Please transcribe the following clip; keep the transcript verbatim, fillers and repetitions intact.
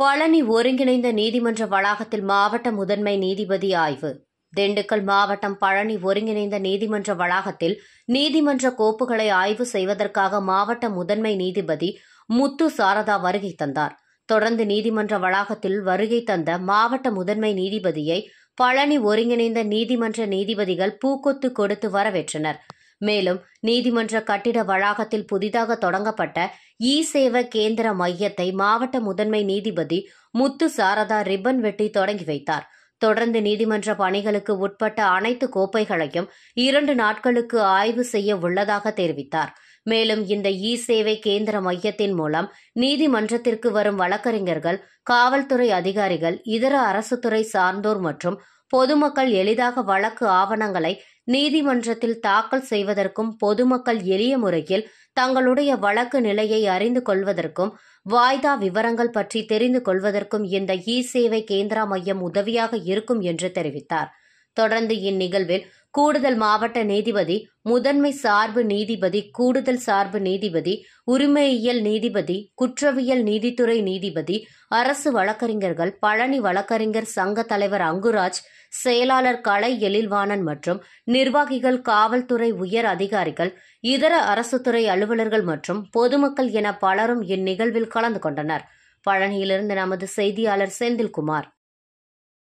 பழனி ஒருங்கிணைந்த நீதிமன்ற வளாகத்தில் மாவட்ட முதன்மை நீதிபதி ஆய்வு. திண்டுக்கல் மாவட்டம் பழனி ஒருங்கிணைந்த நீதிமன்ற வளாகத்தில் நீதிமன்ற கோப்புகளை ஆய்வு செய்வதற்காக மாவட்ட முதன்மை நீதிபதி முத்து சாரதா வருகை தந்தார். தொடர்ந்து நீதிமன்ற வளாகத்தில் வருகை தந்த மாவட்ட முதன்மை நீதிபதியை பழனி ஒருங்கிணைந்த நீதிமன்ற நீதிபதிகள் பூக்கொத்து கொடுத்து வரவேற்றனர். மேலும் நீதிமன்ற கட்டிட வளாகத்தில் புதிதாக தொடங்கப்பட்ட இ சேவ கேந்திர மையத்தை மாவட்ட முதன்மை நீதிபதி முத்து சாரதா ரிப்பன் வெட்டி தொடங்கி வைத்தார். தொடர்ந்து நீதிமன்ற பணிகளுக்கு உட்பட்ட அனைத்து கோப்பைகளையும் இரண்டு நாட்களுக்கு ஆய்வு செய்ய உள்ளதாக தெரிவித்தார். மேலும் இந்த இ சேவை கேந்திர மையத்தின் மூலம் நீதிமன்றத்திற்கு வரும் வழக்கறிஞர்கள், காவல்துறை அதிகாரிகள், இதர அரசுத்துறை சார்ந்தோர் மற்றும் பொதுமக்கள் எளிதாக வழக்கு ஆவணங்களை நீதிமன்றத்தில் தாக்கல் செய்வதற்கும், பொதுமக்கள் எளிய முறையில் தங்களுடைய வழக்கு நிலையை அறிந்து கொள்வதற்கும், வாய்தா விவரங்கள் பற்றி தெரிந்து கொள்வதற்கும் இந்த இ சேவை கேந்திரா மையம் உதவியாக இருக்கும் என்று தெரிவித்தார். தொடர்ந்து இந்நிகழ்வில் கூடுதல் மாவட்ட நீதிபதி, முதன்மை சார்பு நீதிபதி, கூடுதல் சார்பு நீதிபதி, உரிமையியல் நீதிபதி, குற்றவியல் நீதித்துறை நீதிபதி, அரசு வழக்கறிஞர்கள், பழனி வழக்கறிஞர் சங்க தலைவர் அங்குராஜ், செயலாளர் கலை எழில்வாணன் மற்றும் நிர்வாகிகள், காவல்துறை உயர் அதிகாரிகள், இதர அரசுத்துறை அலுவலர்கள் மற்றும் பொதுமக்கள் என பலரும் இந்நிகழ்வில் கலந்து கொண்டனர். பழனியிலிருந்து நமது செய்தியாளர் செந்தில்குமார்.